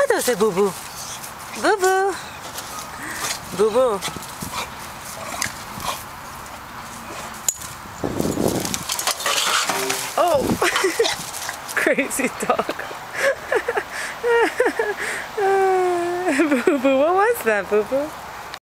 What was it, Boo Boo? Boo Boo. Boo Boo. Oh, crazy dog. Boo Boo, what was that, Boo Boo?